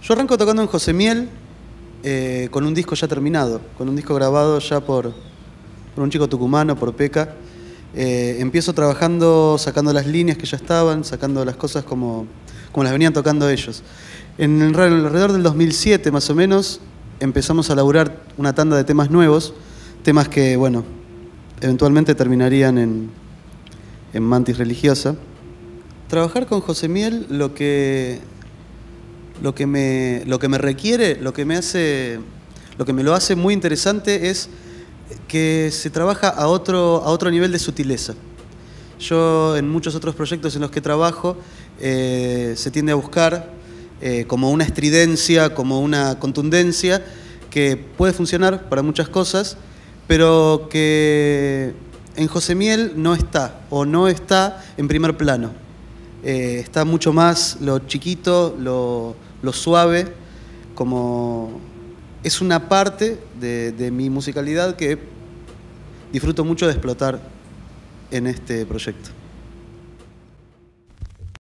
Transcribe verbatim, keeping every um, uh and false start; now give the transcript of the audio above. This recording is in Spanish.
Yo arranco tocando en José Miel, eh, con un disco ya terminado, con un disco grabado ya por, por un chico tucumano, por Peca. Eh, empiezo trabajando, sacando las líneas que ya estaban, sacando las cosas como, como las venían tocando ellos. En el, alrededor del dos mil siete, más o menos, empezamos a laburar una tanda de temas nuevos, temas que, bueno, eventualmente terminarían en, en Mantis Religiosa. Trabajar con José Miel lo que, lo que me, lo que me requiere, lo que me hace, lo que me lo hace muy interesante es que se trabaja a otro, a otro nivel de sutileza. Yo en muchos otros proyectos en los que trabajo eh, se tiende a buscar eh, como una estridencia, como una contundencia que puede funcionar para muchas cosas, pero que en José Miel no está, o no está en primer plano. Eh, está mucho más lo chiquito, lo, lo suave, como es una parte de, de mi musicalidad que disfruto mucho de explotar en este proyecto.